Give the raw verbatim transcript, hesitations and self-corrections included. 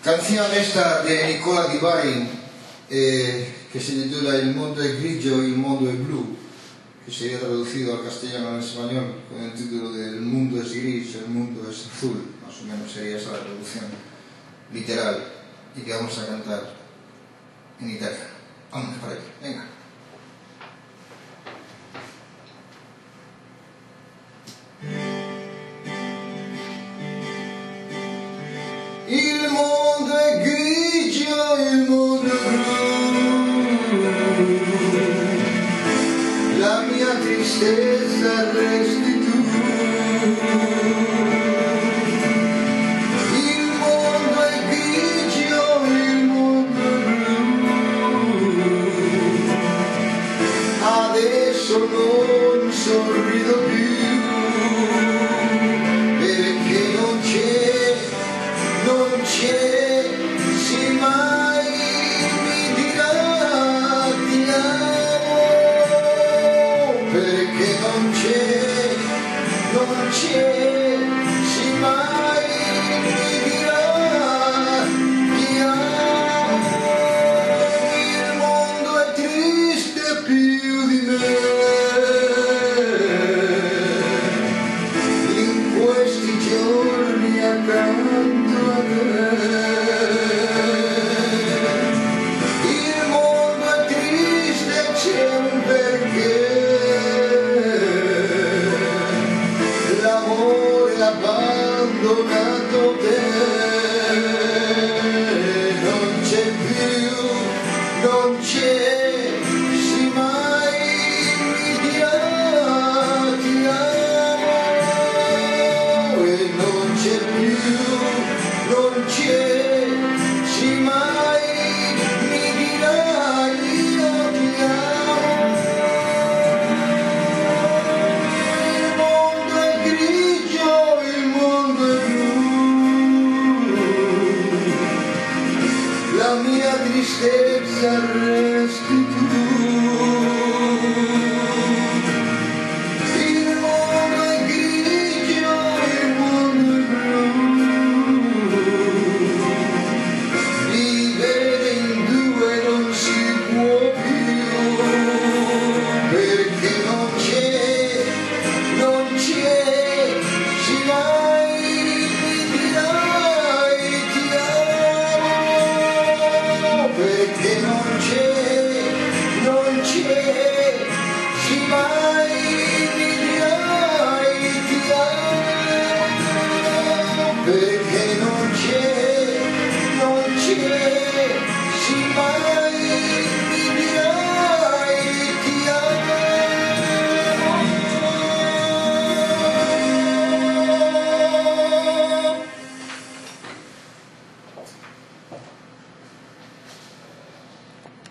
Canción esta de Nicola Di Bari eh, que se titula El mundo es grigio y el mundo es blu, que sería traducido al castellano en español con el título de El mundo es gris, el mundo es azul, más o menos sería esa la traducción literal, y que vamos a cantar en italiano. Vamos para allá, venga. Il mondo è grigio, il mondo è blu, la mia tristezza resti tu. Il mondo è grigio, il mondo è blu, adesso non sorrido più, perché non c'è non c'è, sì mai mi dirà ti amo, perché non c'è, non c'è, sì mai mi dirà ti amo. Il mondo è triste più di me, in questi giorni accanto a te. Il mondo è triste, c'è un perché, l'amore ha abbandonato te. Non c'è più, non c'è, sì mai mi dirà ti amo, e non c'è più, non c'è, sì mai mi dirà io ti amo. Il mondo è grigio, il mondo è blu, la mia tristezza